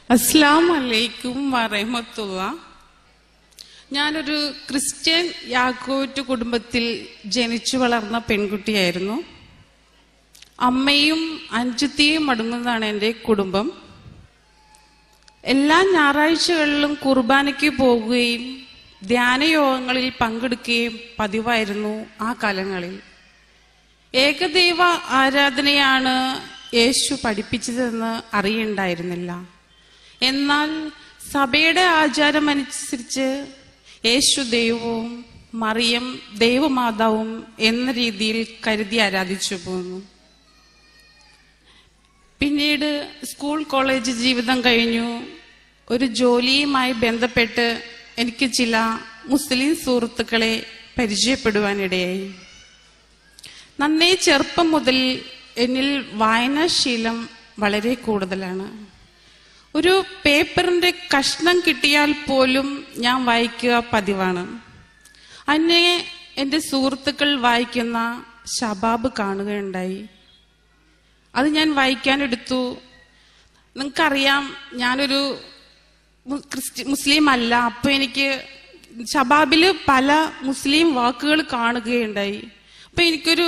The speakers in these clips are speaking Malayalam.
അസ്സലാമു അലൈക്കും വറഹ്മത്തുള്ള. ഞാനൊരു ക്രിസ്ത്യൻ യാക്കോറ്റ് കുടുംബത്തിൽ ജനിച്ചു വളർന്ന പെൺകുട്ടിയായിരുന്നു. അമ്മയും അഞ്ചത്തിയും അടങ്ങുന്നതാണ് എൻ്റെ കുടുംബം. എല്ലാ ഞായറാഴ്ചകളിലും കുർബാനയ്ക്ക് പോകുകയും ധ്യാനയോഗങ്ങളിൽ പങ്കെടുക്കുകയും പതിവായിരുന്നു ആ കാലങ്ങളിൽ. ഏകദൈവ ആരാധനയാണ് യേശു പഠിപ്പിച്ചതെന്ന് അറിയണ്ടായിരുന്നില്ല. എന്നാൽ സഭയുടെ ആചാരമനുസരിച്ച് യേശു ദൈവവും മറിയം ദൈവമാതാവും എന്ന രീതിയിൽ കരുതി ആരാധിച്ചു പോന്നു. പിന്നീട് സ്കൂൾ കോളേജ് ജീവിതം കഴിഞ്ഞു. ഒരു ജോലിയുമായി ബന്ധപ്പെട്ട് എനിക്ക് ചില മുസ്ലിം സുഹൃത്തുക്കളെ പരിചയപ്പെടുവാനിടയായി. നന്നേ ചെറുപ്പം മുതൽ എന്നിൽ വായനാശീലം വളരെ കൂടുതലാണ്. ഒരു പേപ്പറിന്റെ കഷ്ണം കിട്ടിയാൽ പോലും ഞാൻ വായിക്കുക പതിവാണ്. അന്നെ എൻ്റെ സുഹൃത്തുക്കൾ വായിക്കുന്ന ശബാബ് കാണുകയുണ്ടായി. അത് ഞാൻ വായിക്കാനെടുത്തു. നിങ്ങൾക്കറിയാം, ഞാനൊരു മുസ്ലിം അല്ല. അപ്പൊ എനിക്ക് ശബാബില് പല മുസ്ലിം വാക്കുകൾ കാണുകയുണ്ടായി. അപ്പൊ എനിക്കൊരു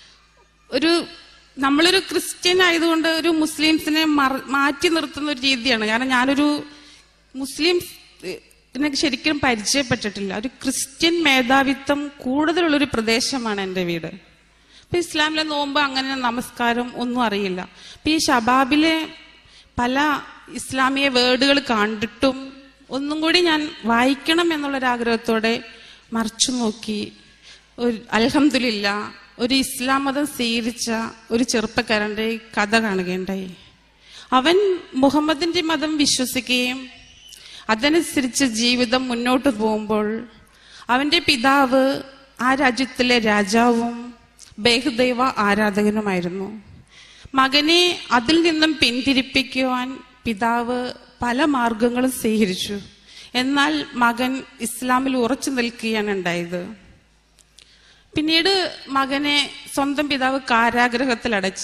നമ്മളൊരു ക്രിസ്ത്യൻ ആയതുകൊണ്ട് ഒരു മുസ്ലിംസിനെ മാറ്റി നിർത്തുന്ന ഒരു രീതിയാണ്. കാരണം ഞാനൊരു മുസ്ലിം ശരിക്കും പരിചയപ്പെട്ടിട്ടില്ല. ഒരു ക്രിസ്ത്യൻ മേധാവിത്വം കൂടുതലുള്ളൊരു പ്രദേശമാണ് എൻ്റെ വീട്. ഇപ്പൊ ഇസ്ലാമിലെ നോമ്പ്, അങ്ങനെ നമസ്കാരം ഒന്നും അറിയില്ല. ഇപ്പൊ ഈ ശബാബിലെ പല ഇസ്ലാമിക വേർഡുകൾ കണ്ടിട്ടും ഒന്നും കൂടി ഞാൻ വായിക്കണം എന്നുള്ളൊരാഗ്രഹത്തോടെ മറിച്ചു നോക്കി. അൽഹംദുലില്ലാ, ഒരു ഇസ്ലാം മതം സ്വീകരിച്ച ഒരു ചെറുപ്പക്കാരന്റെ കഥ കാണുകയുണ്ടായി. അവൻ മുഹമ്മദിന്റെ മതം വിശ്വസിക്കുകയും അതനുസരിച്ച് ജീവിതം മുന്നോട്ട് പോകുമ്പോൾ അവന്റെ പിതാവ് ആ രാജ്യത്തിലെ രാജാവും ബഹുദൈവ ആരാധകനുമായിരുന്നു. മകനെ അതിൽ നിന്നും പിന്തിരിപ്പിക്കുവാൻ പിതാവ് പല മാർഗങ്ങളും സ്വീകരിച്ചു. എന്നാൽ മകൻ ഇസ്ലാമിൽ ഉറച്ചു നിൽക്കുകയാണ് ഉണ്ടായത്. പിന്നീട് മകനെ സ്വന്തം പിതാവ് കാരാഗ്രഹത്തിൽ അടച്ചു.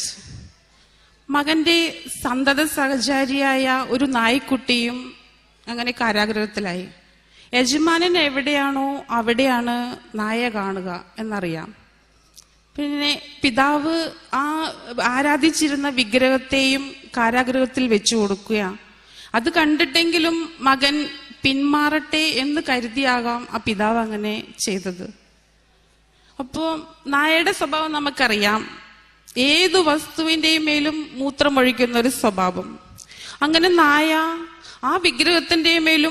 മകന്റെ സന്തത സഹചാരിയായ ഒരു നായ്ക്കുട്ടിയും അങ്ങനെ കാരാഗ്രഹത്തിലായി. യജമാനൻ എവിടെയാണോ അവിടെയാണ് നായ കാണുക എന്നറിയാം. പിന്നെ പിതാവ് ആ ആരാധിച്ചിരുന്ന വിഗ്രഹത്തെയും കാരാഗ്രഹത്തിൽ വെച്ചു കൊടുക്കുക. അത് കണ്ടിട്ടെങ്കിലും മകൻ പിന്മാറട്ടെ എന്ന് കരുതിയാകാം ആ പിതാവ് അങ്ങനെ ചെയ്തത്. അപ്പോ നായയുടെ സ്വഭാവം നമുക്കറിയാം. ഏതു വസ്തുവിന്റെയും മേലും മൂത്രമൊഴിക്കുന്ന ഒരു സ്വഭാവം. അങ്ങനെ നായ ആ വിഗ്രഹത്തിന്റെ മേലും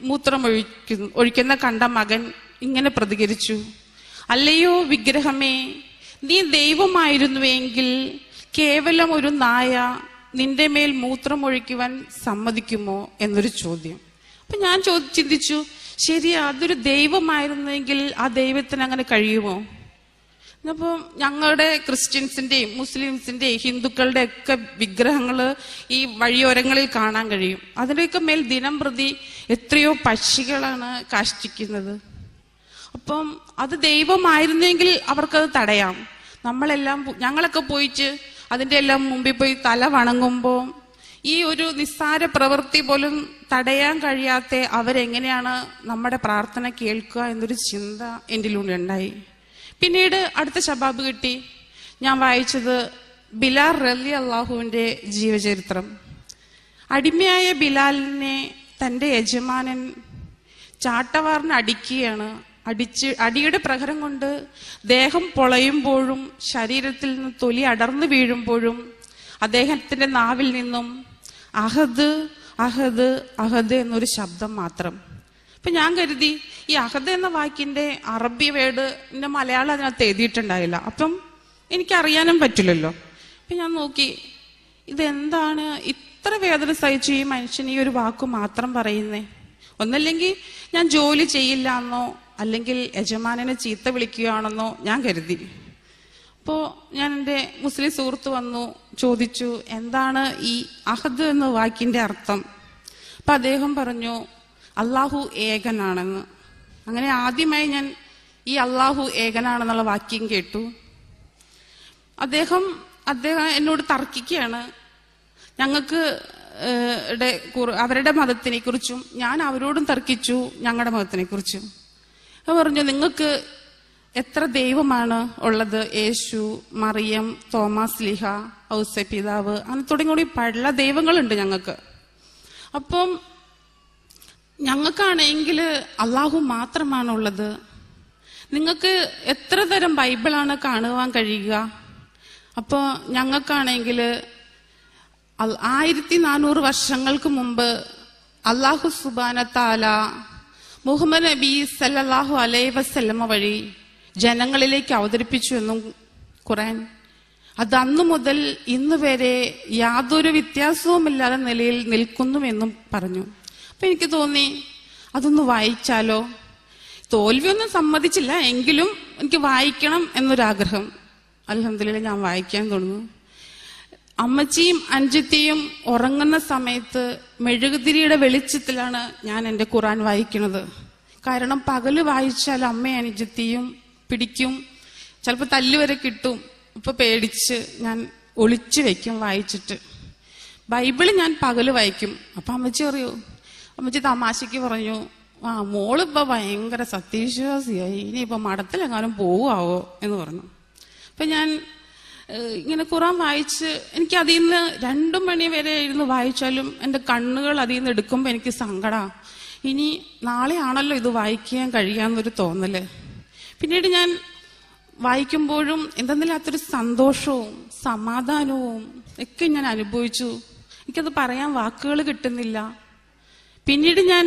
ഒഴിക്കുന്ന കണ്ട മകൻ ഇങ്ങനെ പ്രതികരിച്ചു: അല്ലയോ വിഗ്രഹമേ, നീ ദൈവമായിരുന്നുവെങ്കിൽ കേവലം ഒരു നായ നിന്റെ മേൽ മൂത്രമൊഴിക്കുവാൻ സമ്മതിക്കുമോ എന്നൊരു ചോദ്യം. അപ്പൊ ഞാൻ ചിന്തിച്ചു, ശരിയാ, അതൊരു ദൈവമായിരുന്നെങ്കിൽ ആ ദൈവത്തിന് അങ്ങനെ കഴിയുമോ? അപ്പൊ ഞങ്ങളുടെ ക്രിസ്ത്യൻസിന്റെയും മുസ്ലിംസിന്റെയും ഹിന്ദുക്കളുടെ ഒക്കെ വിഗ്രഹങ്ങള് ഈ വഴിയോരങ്ങളിൽ കാണാൻ കഴിയും. അതിന്റെയൊക്കെ മേൽ ദിനം പ്രതി എത്രയോ പക്ഷികളാണ് കാഷ്ടിക്കുന്നത്. അപ്പം അത് ദൈവമായിരുന്നെങ്കിൽ അവർക്കത് തടയാം. ഞങ്ങളൊക്കെ പോയിട്ട് അതിന്റെ എല്ലാം മുമ്പിൽ പോയി തല വണങ്ങുമ്പോ ഈ ഒരു നിസ്സാര പ്രവൃത്തി പോലും തടയാൻ കഴിയാത്ത അവരെങ്ങനെയാണ് നമ്മുടെ പ്രാർത്ഥന കേൾക്കുക എന്നൊരു ചിന്ത എൻ്റെ ഉള്ളിലുണ്ടായി. പിന്നീട് അടുത്ത ശബാബ് കിട്ടി. ഞാൻ വായിച്ചത് ബിലാൽ റളിയല്ലാഹുവിന്റെ ജീവചരിത്രം. അടിമയായ ബിലാലിനെ തന്റെ യജമാനൻ ചാട്ടവാറിന് അടിക്കുകയാണ്. അടിയുടെ പ്രഹരം കൊണ്ട് ദേഹം പൊളയുമ്പോഴും ശരീരത്തിൽ നിന്ന് തൊലി അടർന്നു വീഴുമ്പോഴും അദ്ദേഹത്തിന്റെ നാവിൽ നിന്നും അഹദ് അഹദ് അഹദ് എന്നൊരു ശബ്ദം മാത്രം. അപ്പൊ ഞാൻ കരുതി ഈ അഹദ് എന്ന വാക്കിന്റെ അറബി വേർഡ് മലയാളം അതിനകത്ത് എഴുതിയിട്ടുണ്ടായില്ല. അപ്പം എനിക്കറിയാനും പറ്റില്ലല്ലോ. അപ്പൊ ഞാൻ നോക്കി, ഇതെന്താണ് ഇത്ര വേദന സഹിച്ചു ഈ മനുഷ്യൻ ഈ ഒരു വാക്ക് മാത്രം പറയുന്നേ? ഒന്നല്ലെങ്കിൽ ഞാൻ ജോലി ചെയ്യില്ല എന്നോ അല്ലെങ്കിൽ യജമാനനെ ചീത്ത വിളിക്കുകയാണെന്നോ ഞാൻ കരുതി. അപ്പോ ഞാൻ എൻ്റെ മുസ്ലിം സുഹൃത്ത് വന്നു, ചോദിച്ചു, എന്താണ് ഈ അഹദ് എന്ന വാക്കിന്റെ അർത്ഥം? അപ്പൊ അദ്ദേഹം പറഞ്ഞു, അള്ളാഹു ഏകനാണെന്ന്. അങ്ങനെ ആദ്യമായി ഞാൻ ഈ അള്ളാഹു ഏകനാണെന്നുള്ള വാക്യം കേട്ടു. അദ്ദേഹം എന്നോട് തർക്കിക്കുകയാണ്. ഞങ്ങൾക്ക് അവരുടെ മതത്തിനെ കുറിച്ചും ഞാൻ അവരോടും തർക്കിച്ചു, ഞങ്ങളുടെ മതത്തിനെ കുറിച്ചും. പറഞ്ഞു, നിങ്ങൾക്ക് എത്ര ദൈവമാണ് ഉള്ളത്? യേശു, മറിയം, തോമാസ് ലീഹ, ഔസേ പിതാവ്, അങ്ങനെ തുടങ്ങി പല ദൈവങ്ങളുണ്ട് ഞങ്ങൾക്ക്. അപ്പം ഞങ്ങൾക്കാണെങ്കിൽ അള്ളാഹു മാത്രമാണുള്ളത്. നിങ്ങൾക്ക് എത്ര തരം ബൈബിളാണ് കാണുവാൻ കഴിയുക? അപ്പോൾ ഞങ്ങൾക്കാണെങ്കിൽ 1400 വർഷങ്ങൾക്ക് മുമ്പ് അള്ളാഹു സുബ്ഹാനഹു തആല മുഹമ്മദ് നബി സല്ലല്ലാഹു അലൈഹി വസല്ലമ വഴി ജനങ്ങളിലേക്ക് അവതരിപ്പിച്ചു എന്നും ഖുർആൻ അത് അന്നു മുതൽ ഇന്ന് വരെ യാതൊരു വ്യത്യാസവുമില്ലാത്ത നിലയിൽ നിൽക്കുന്നുവെന്നും പറഞ്ഞു. അപ്പൊ എനിക്ക് തോന്നി അതൊന്ന് വായിച്ചാലോ. തോൽവിയൊന്നും സമ്മതിച്ചില്ല, എങ്കിലും എനിക്ക് വായിക്കണം എന്നൊരാഗ്രഹം. അൽഹംദുലില്ലാഹ് ഞാൻ വായിക്കാൻ തുടങ്ങി. അമ്മച്ചിയും അഞ്ചത്തിയും ഉറങ്ങുന്ന സമയത്ത് മെഴുകുതിരിയുടെ വെളിച്ചത്തിലാണ് ഞാൻ എൻ്റെ ഖുർആൻ വായിക്കുന്നത്. കാരണം പകല് വായിച്ചാൽ അമ്മയും അനുജത്തിയും പിടിക്കും, ചിലപ്പോൾ തല്ലുവരെ കിട്ടും. ഇപ്പൊ പേടിച്ച് ഞാൻ ഒളിച്ചു വെക്കും വായിച്ചിട്ട്. ബൈബിള് ഞാൻ പകല് വായിക്കും. അപ്പൊ അമ്മച്ചി അറിയൂ, അമ്മച്ചി തമാശക്ക് പറഞ്ഞു, മോളിപ്പോ ഭയങ്കര സത്യവിശ്വാസിയായി, ഇനിയിപ്പോ മഠത്തിലെങ്ങാനും പോവാവോ എന്ന് പറഞ്ഞു. അപ്പൊ ഞാൻ ഇങ്ങനെ ഖുർആൻ വായിച്ച് എനിക്ക് അതിൽ നിന്ന് 2 മണി വരെ ഇരുന്ന് വായിച്ചാലും എൻ്റെ കണ്ണുകൾ അതിൽ നിന്ന് എടുക്കുമ്പോൾ എനിക്ക് സങ്കടാ. ഇനി നാളെ ആണല്ലോ ഇത് വായിക്കാൻ കഴിയാന്നൊരു തോന്നല്. പിന്നീട് ഞാൻ വായിക്കുമ്പോഴും എന്തെന്നില്ലാത്തൊരു സന്തോഷവും സമാധാനവും ഒക്കെ ഞാൻ അനുഭവിച്ചു. എനിക്കത് പറയാൻ വാക്കുകൾ കിട്ടുന്നില്ല. പിന്നീട് ഞാൻ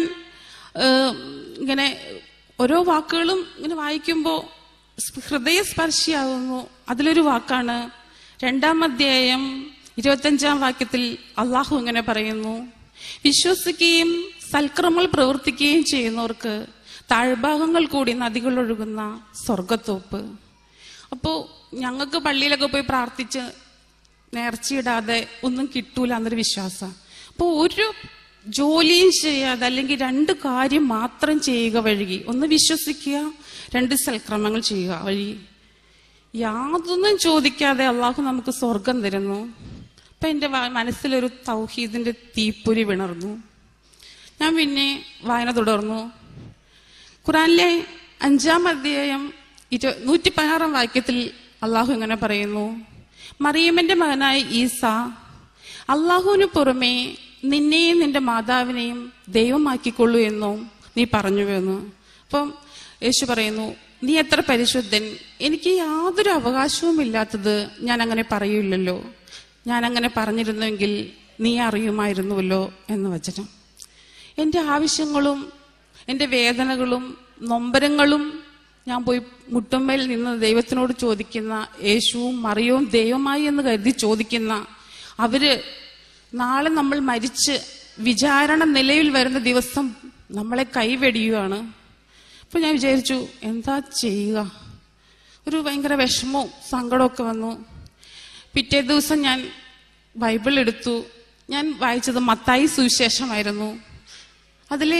ഇങ്ങനെ ഓരോ വാക്കുകളും ഇങ്ങനെ വായിക്കുമ്പോൾ ഹൃദയസ്പർശിയാകുന്നു. അതിലൊരു വാക്കാണ് 2-ാം അധ്യായം 25-ാം വാക്യത്തിൽ അള്ളാഹു ഇങ്ങനെ പറയുന്നു, വിശ്വസിക്കുകയും സൽക്രമങ്ങൾ പ്രവർത്തിക്കുകയും ചെയ്യുന്നവർക്ക് താഴ്ഭാഗങ്ങൾ കൂടി നദികൾ ഒഴുകുന്ന സ്വർഗത്തോപ്പ്. അപ്പോ ഞങ്ങൾക്ക് പള്ളിയിലൊക്കെ പോയി പ്രാർത്ഥിച്ച് നേർച്ചയിടാതെ ഒന്നും കിട്ടൂല എന്നൊരു വിശ്വാസം. അപ്പോൾ ഒരു ജോലിയും ചെയ്യാതെ അല്ലെങ്കിൽ 2 കാര്യം മാത്രം ചെയ്യുക വഴി, ഒന്ന് വിശ്വസിക്കുക, 2 സൽക്രമങ്ങൾ ചെയ്യുക വഴി യാതൊന്നും ചോദിക്കാതെ അള്ളാഹു നമുക്ക് സ്വർഗം തരുന്നു. അപ്പൊ എൻ്റെ മനസ്സിലൊരു തൗഹീദിന്റെ തീപ്പൊരി വിണർന്നു. ഞാൻ പിന്നെ വായന തുടർന്നു. ഖുർആനിലെ 5-ാം അധ്യായം 116-ാം വാക്യത്തിൽ അള്ളാഹു ഇങ്ങനെ പറയുന്നു, മറിയമിന്റെ മകനായ ഈസ അള്ളാഹുവിന് പുറമെ നിന്നെയും നിന്റെ മാതാവിനെയും ദൈവമാക്കിക്കൊള്ളൂ എന്നും നീ പറഞ്ഞുവെന്നു. അപ്പം യേശു പറയുന്നു, നീ എത്ര പരിശുദ്ധൻ, എനിക്ക് യാതൊരു അവകാശവും ഇല്ലാത്തത് ഞാൻ അങ്ങനെ പറയൂലല്ലോ. ഞാൻ അങ്ങനെ പറഞ്ഞിരുന്നെങ്കിൽ നീ അറിയുമായിരുന്നുവല്ലോ എന്ന് വചനം. എൻ്റെ ആവശ്യങ്ങളും എൻ്റെ വേദനകളും നൊമ്പരങ്ങളും ഞാൻ പോയി മുട്ടുമ്മേൽ നിന്ന് ദൈവത്തിനോട് ചോദിക്കുന്ന, യേശുവും മറിയവും ദൈവമായി എന്ന് കരുതി ചോദിക്കുന്ന അവര് നാളെ നമ്മൾ മരിച്ച് വിചാരണ നിലയിൽ വരുന്ന ദിവസം നമ്മളെ കൈവെടിയുകയാണ്. അപ്പൊ ഞാൻ വിചാരിച്ചു, എന്താ ചെയ്യുക? ഒരു ഭയങ്കര വിഷമവും സങ്കടമൊക്കെ വന്നു. പിറ്റേ ദിവസം ഞാൻ ബൈബിൾ എടുത്തു. ഞാൻ വായിച്ചത് മത്തായി സുവിശേഷമായിരുന്നു. അതിലെ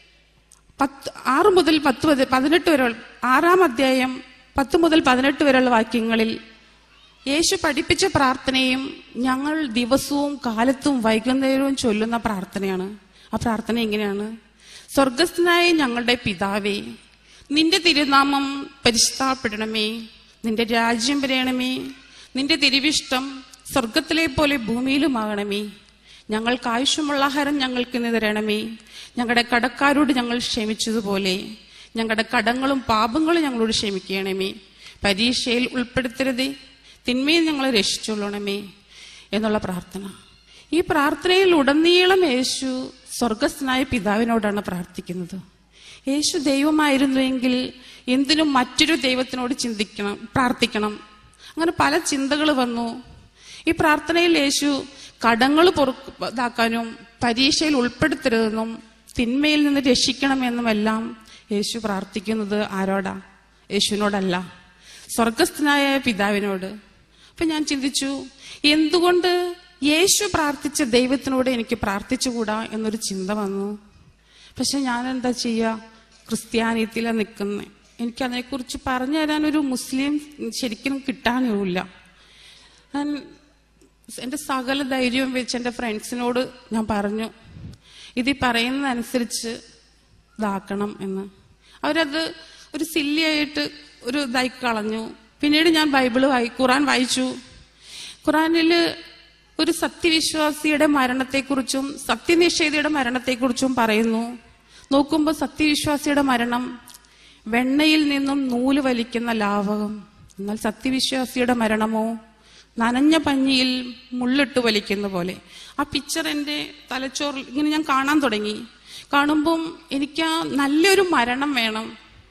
6 മുതൽ 18 വരെ 6-ാം അധ്യായം 10 മുതൽ 18 വരെയുള്ള വാക്യങ്ങളിൽ യേശു പഠിപ്പിച്ച പ്രാർത്ഥനയും ഞങ്ങൾ ദിവസവും കാലത്തും വൈകുന്നേരവും ചൊല്ലുന്ന പ്രാർത്ഥനയാണ്. ആ പ്രാർത്ഥന ഇങ്ങനെയാണ്: സ്വർഗസ്ഥനായ ഞങ്ങളുടെ പിതാവേ, നിന്റെ തിരുനാമം പരിശുദ്ധപ്പെടണമേ, നിന്റെ രാജ്യം വരണമേ, നിന്റെ തിരുവിഷ്ടം സ്വർഗത്തിലെ പോലെ ഭൂമിയിലുമാകണമേ. ഞങ്ങൾക്ക് ആവശ്യമുള്ള ആഹാരം ഞങ്ങൾക്ക് ഇന്ന് തരണമേ. ഞങ്ങളുടെ കടക്കാരോട് ഞങ്ങൾ ക്ഷമിച്ചതുപോലെ ഞങ്ങളുടെ കടങ്ങളും പാപങ്ങളും ഞങ്ങളോട് ക്ഷമിക്കണമേ. പരീക്ഷയിൽ ഉൾപ്പെടുത്തരുതേ, തിന്മയിൽ ഞങ്ങളെ രക്ഷിച്ചുകൊള്ളണമേ എന്നുള്ള പ്രാർത്ഥന. ഈ പ്രാർത്ഥനയിൽ ഉടനീളം യേശു സ്വർഗസ്ഥനായ പിതാവിനോടാണ് പ്രാർത്ഥിക്കുന്നത്. യേശു ദൈവമായിരുന്നുവെങ്കിൽ എന്തിനും മറ്റൊരു ദൈവത്തിനോട് പ്രാർത്ഥിക്കണം. അങ്ങനെ പല ചിന്തകൾ വന്നു. ഈ പ്രാർത്ഥനയിൽ യേശു കടങ്ങൾ ഇതാക്കാനും പരീക്ഷയിൽ ഉൾപ്പെടുത്തരുതെന്നും തിന്മയിൽ നിന്ന് രക്ഷിക്കണമെന്നുമെല്ലാം യേശു പ്രാർത്ഥിക്കുന്നത് ആരോടാ? യേശുവിനോടല്ല, സ്വർഗസ്ഥനായ പിതാവിനോട്. അപ്പൊ ഞാൻ ചിന്തിച്ചു, എന്തുകൊണ്ട് യേശു പ്രാർത്ഥിച്ച ദൈവത്തിനോട് എനിക്ക് പ്രാർത്ഥിച്ചുകൂടാ എന്നൊരു ചിന്ത വന്നു. പക്ഷെ ഞാൻ എന്താ ചെയ്യുക? ക്രിസ്ത്യാനിറ്റിയിലാണ് നിൽക്കുന്നത്. എനിക്കതിനെക്കുറിച്ച് പറഞ്ഞു തരാനൊരു മുസ്ലിം ശരിക്കും കിട്ടാനില്ല. ഞാൻ എൻ്റെ സകല ധൈര്യവും വെച്ച് എൻ്റെ ഫ്രണ്ട്സിനോട് ഞാൻ പറഞ്ഞു, ഇത് പറയുന്നതനുസരിച്ച് ഇതാക്കണം എന്ന്. അവരത് ഒരു സില്ലിയായിട്ട് ഒരു ഇതായി കളഞ്ഞു. പിന്നീട് ഞാൻ ഖുറാൻ വായിച്ചു. ഖുറാനിൽ ഒരു സത്യവിശ്വാസിയുടെ മരണത്തെക്കുറിച്ചും സത്യനിഷേധിയുടെ മരണത്തെക്കുറിച്ചും പറയുന്നു. നോക്കുമ്പോൾ സത്യവിശ്വാസിയുടെ മരണം വെണ്ണയിൽ നിന്നും നൂല് വലിക്കുന്ന ലാവകം, എന്നാൽ സത്യവിശ്വാസിയുടെ മരണമോ നനഞ്ഞ പഞ്ഞിയിൽ മുള്ളിട്ട് വലിക്കുന്ന പോലെ. ആ പിക്ചർ എൻ്റെ തലച്ചോറിൽ ഇങ്ങനെ ഞാൻ കാണാൻ തുടങ്ങി. കാണുമ്പം എനിക്ക് ആ നല്ലൊരു മരണം വേണം.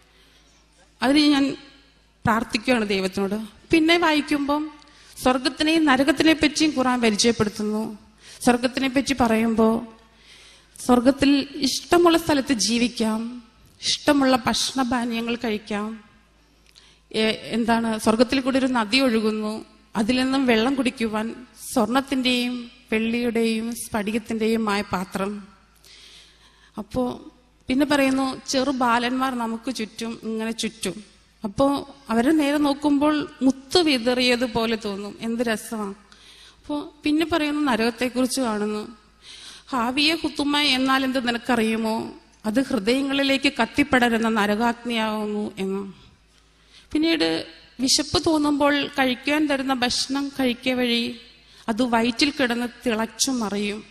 അതിന് ഞാൻ പ്രാർത്ഥിക്കുകയാണ് ദൈവത്തിനോട്. പിന്നെ വായിക്കുമ്പം സ്വർഗത്തിനെയും നരകത്തിനെ പറ്റിയും ഖുറാൻ പരിചയപ്പെടുത്തുന്നു. സ്വർഗത്തിനെ പറ്റി പറയുമ്പോൾ സ്വർഗത്തിൽ ഇഷ്ടമുള്ള സ്ഥലത്ത് ജീവിക്കാം, ഇഷ്ടമുള്ള ഭക്ഷണപാനീയങ്ങൾ കഴിക്കാം. സ്വർഗത്തിൽ കൂടി ഒരു നദി ഒഴുകുന്നു, അതിൽ നിന്നും വെള്ളം കുടിക്കുവാൻ സ്വർണത്തിന്റെയും വെള്ളിയുടെയും സ്ഫടികത്തിന്റെയുമായ പാത്രം. അപ്പോ പിന്നെ പറയുന്നു, ചെറു ബാലന്മാർ നമുക്ക് ചുറ്റും ഇങ്ങനെ ചുറ്റും. അപ്പോ അവരെ നേരെ നോക്കുമ്പോൾ മുത്ത് വിതറിയതുപോലെ തോന്നും. എന്ത് രസമാണ്. അപ്പോ പിന്നെ പറയുന്നു, നരകത്തെക്കുറിച്ച് കാണുന്നു. ഹാവിയെ കുത്തുമ എന്നാൽ എന്ത് നിനക്കറിയുമോ? അത് ഹൃദയങ്ങളിലേക്ക് കത്തിപ്പടരുന്ന നരകാഗ്നിയാവുന്നു എന്ന്. പിന്നീട് വിശപ്പ് തോന്നുമ്പോൾ കഴിക്കാൻ തരുന്ന ഭക്ഷണം കഴിക്കുക വഴി അത് വയറ്റിൽ കിടന്ന് തിളച്ചു മറിയും.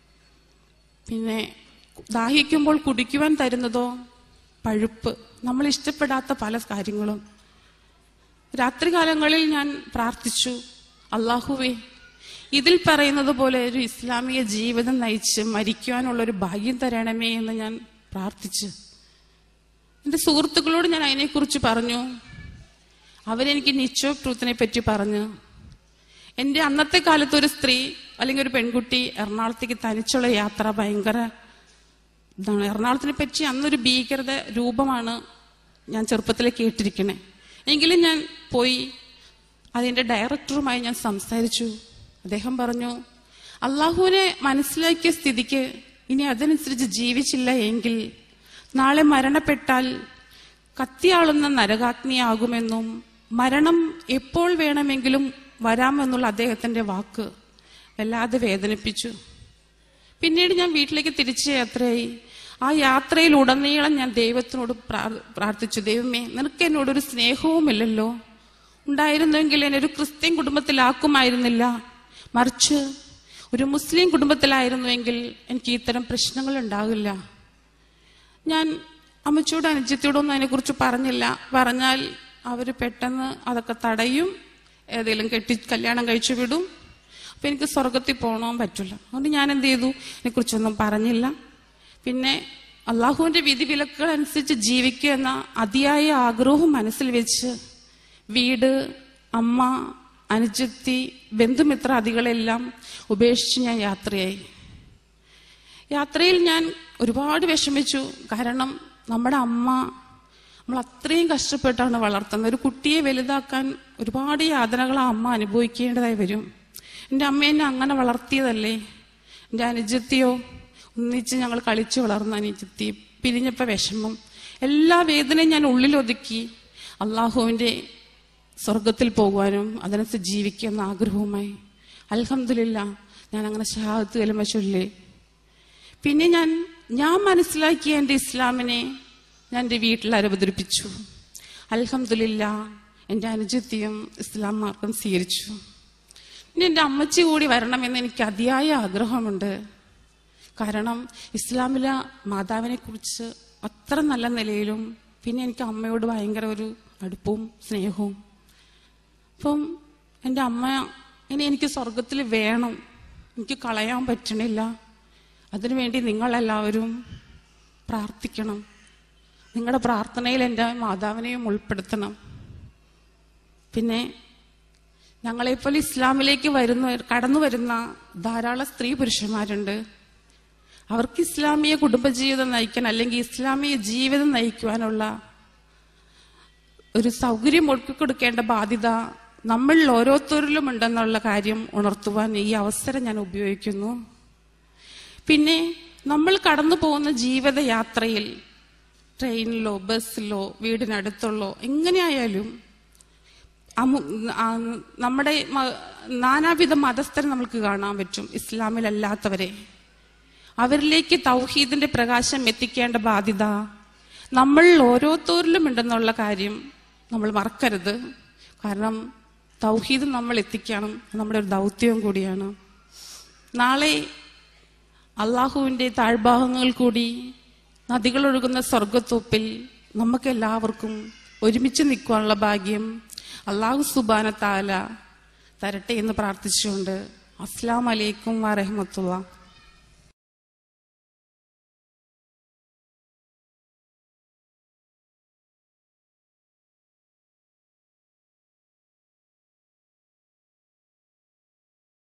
പിന്നെ ദാഹിക്കുമ്പോൾ കുടിക്കുവാൻ തരുന്നതോ പഴുപ്പ്, നമ്മൾ ഇഷ്ടപ്പെടാത്ത പല കാര്യങ്ങളും. രാത്രികാലങ്ങളിൽ ഞാൻ പ്രാർത്ഥിച്ചു, അല്ലാഹുവേ, ഇതിൽ പറയുന്നത് പോലെ ഒരു ഇസ്ലാമിക ജീവിതം നയിച്ച് മരിക്കുവാനുള്ളൊരു ഭാഗ്യം തരണമേ എന്ന് ഞാൻ പ്രാർത്ഥിച്ചു. എൻ്റെ സുഹൃത്തുക്കളോട് ഞാൻ അതിനെക്കുറിച്ച് പറഞ്ഞു. അവരെനിക്ക് നിച്ച് ഓഫ് ട്രൂത്തിനെ പറ്റി പറഞ്ഞു. എൻ്റെ അന്നത്തെ കാലത്ത് ഒരു സ്ത്രീ അല്ലെങ്കിൽ ഒരു പെൺകുട്ടി എറണാകുളത്തേക്ക് തനിച്ചുള്ള യാത്ര ഭയങ്കര ഇതാണ്. എറണാകുളത്തിനെ പറ്റി അന്നൊരു ഭീകരത രൂപമാണ് ഞാൻ ചെറുപ്പത്തിലെ കേട്ടിരിക്കണേ. എങ്കിലും ഞാൻ പോയി അതിൻ്റെ ഡയറക്ടറുമായി ഞാൻ സംസാരിച്ചു. അദ്ദേഹം പറഞ്ഞു, അള്ളാഹുവിനെ മനസ്സിലാക്കിയ സ്ഥിതിക്ക് ഇനി അതനുസരിച്ച് ജീവിച്ചില്ല എങ്കിൽ നാളെ മരണപ്പെട്ടാൽ കത്തിയാളുന്ന നരകാഗ്നിയാകുമെന്നും മരണം എപ്പോൾ വേണമെങ്കിലും വരാമെന്നുള്ള അദ്ദേഹത്തിന്റെ വാക്ക് വല്ലാതെ വേദനിപ്പിച്ചു. പിന്നീട് ഞാൻ വീട്ടിലേക്ക് തിരിച്ച് യാത്രയായി. ആ യാത്രയിൽ ഉടനീളം ഞാൻ ദൈവത്തിനോട് പ്രാർത്ഥിച്ചു, ദൈവമേ, നിനക്ക് എന്നോടൊരു സ്നേഹവുമില്ലല്ലോ, ഉണ്ടായിരുന്നെങ്കിൽ എന്നെ ഒരു ക്രിസ്ത്യൻ കുടുംബത്തിലാക്കുമായിരുന്നില്ല, മറിച്ച് ഒരു മുസ്ലിം കുടുംബത്തിലായിരുന്നുവെങ്കിൽ എനിക്ക് ഇത്തരം പ്രശ്നങ്ങൾ ഉണ്ടാകില്ല. ഞാൻ അമ്മച്ചോടും അനുജത്തിയോടൊന്നും അതിനെക്കുറിച്ച് പറഞ്ഞില്ല. പറഞ്ഞാൽ അവർ പെട്ടെന്ന് അതൊക്കെ തടയും, ഏതെങ്കിലും കല്യാണം കഴിച്ചു വിടും. അപ്പൊ എനിക്ക് സ്വർഗത്തിൽ പോകണോ പറ്റില്ല. അതുകൊണ്ട് ഞാൻ എന്ത് ചെയ്തു, അതിനെക്കുറിച്ചൊന്നും പറഞ്ഞില്ല. പിന്നെ അള്ളാഹുവിന്റെ വിധിവിലക്കുകൾ അനുസരിച്ച് ജീവിക്കുക എന്ന അതിയായ ആഗ്രഹവും മനസ്സിൽ വെച്ച് വീട്, അമ്മ, അനുജത്തി, ബന്ധുമിത്രാദികളെല്ലാം ഉപേക്ഷിച്ച് ഞാൻ യാത്രയായി. യാത്രയിൽ ഞാൻ ഒരുപാട് വിഷമിച്ചു. കാരണം നമ്മുടെ അമ്മ നമ്മൾ അത്രയും കഷ്ടപ്പെട്ടാണ് വളർത്തുന്നത്. ഒരു കുട്ടിയെ വലുതാക്കാൻ ഒരുപാട് യാതനകൾ ആ അമ്മ അനുഭവിക്കേണ്ടതായി വരും. എൻ്റെ അമ്മ എന്നെ അങ്ങനെ വളർത്തിയതല്ലേ. എൻ്റെ അനുജത്തിയോ ഒന്നിച്ച് ഞങ്ങൾ കളിച്ച് വളർന്ന അനുജത്തി പിരിഞ്ഞപ്പോൾ വിഷമം, എല്ലാ വേദനയും ഞാൻ ഉള്ളിലൊതുക്കി അള്ളാഹുവിൻ്റെ സ്വർഗത്തിൽ പോകുവാനും അതിനനുസരിച്ച് ജീവിക്കുന്ന ആഗ്രഹവുമായി അൽഹംദുലില്ലാ ഞാൻ അങ്ങനെ ഷഹാദത്ത് കലിമ ചൊല്ലി. പിന്നെ ഞാൻ മനസ്സിലാക്കിയ എൻ്റെ ഇസ്ലാമിനെ ഞാൻ എൻ്റെ വീട്ടിൽ അവതരിപ്പിച്ചു. അൽഹംദുലില്ലാ എൻ്റെ അനുജത്തിയും ഇസ്ലാം മാർഗം സ്വീകരിച്ചു. പിന്നെ എൻ്റെ അമ്മച്ചി കൂടി വരണമെന്ന് എനിക്ക് അതിയായ ആഗ്രഹമുണ്ട്. കാരണം ഇസ്ലാമിലെ മാതാവിനെ കുറിച്ച് അത്ര നല്ല നിലയിലും പിന്നെ എനിക്ക് അമ്മയോട് ഭയങ്കര ഒരു അടുപ്പവും സ്നേഹവും. അപ്പം എൻ്റെ അമ്മ ഇനി എനിക്ക് സ്വർഗത്തിൽ വേണം, എനിക്ക് കളയാൻ പറ്റണില്ല. അതിനുവേണ്ടി നിങ്ങളെല്ലാവരും പ്രാർത്ഥിക്കണം. നിങ്ങളുടെ പ്രാർത്ഥനയിൽ എൻ്റെ മാതാവിനെയും ഉൾപ്പെടുത്തണം. പിന്നെ ഞങ്ങളെപ്പോലെ ഇസ്ലാമിലേക്ക് കടന്നു വരുന്ന ധാരാളം സ്ത്രീ പുരുഷന്മാരുണ്ട്. അവർക്ക് ഇസ്ലാമിക കുടുംബജീവിതം നയിക്കാൻ അല്ലെങ്കിൽ ഇസ്ലാമിക ജീവിതം നയിക്കുവാനുള്ള ഒരു സൗകര്യം ഒരുക്കിക്കൊടുക്കേണ്ട ബാധ്യത നമ്മളിൽ ഓരോരുത്തരിലും ഉണ്ടെന്നുള്ള കാര്യം ഉണർത്തുവാൻ ഈ അവസരം ഞാൻ ഉപയോഗിക്കുന്നു. പിന്നെ നമ്മൾ കടന്നു പോകുന്ന ജീവിതയാത്രയിൽ ട്രെയിനിലോ ബസ്സിലോ വീടിനടുത്തുള്ളോ എങ്ങനെയായാലും നമ്മുടെ നാനാവിധ മതസ്ഥരെ നമുക്ക് കാണാൻ പറ്റും, ഇസ്ലാമിലല്ലാത്തവരെ. അവരിലേക്ക് തൗഹീദിന്റെ പ്രകാശം എത്തിക്കേണ്ട ബാധ്യത നമ്മൾ ഓരോരുത്തരിലും ഉണ്ടെന്നുള്ള കാര്യം നമ്മൾ മറക്കരുത്. കാരണം തൗഹീദ് നമ്മൾ എത്തിക്കണം, നമ്മുടെ ഒരു ദൗത്യവും കൂടിയാണ്. നാളെ അള്ളാഹുവിന്റെ താഴ്ഭാഗങ്ങൾ കൂടി നദികളൊഴുകുന്ന സ്വർഗത്തോപ്പിൽ നമുക്കെല്ലാവർക്കും ഒരുമിച്ച് നിൽക്കാനുള്ള ഭാഗ്യം അള്ളാഹു സുബ്ഹാനഹു തആല തരട്ടെ എന്ന് പ്രാർത്ഥിച്ചുകൊണ്ട് അസ്സലാമു അലൈക്കും വറഹ്മത്തുള്ളാഹി.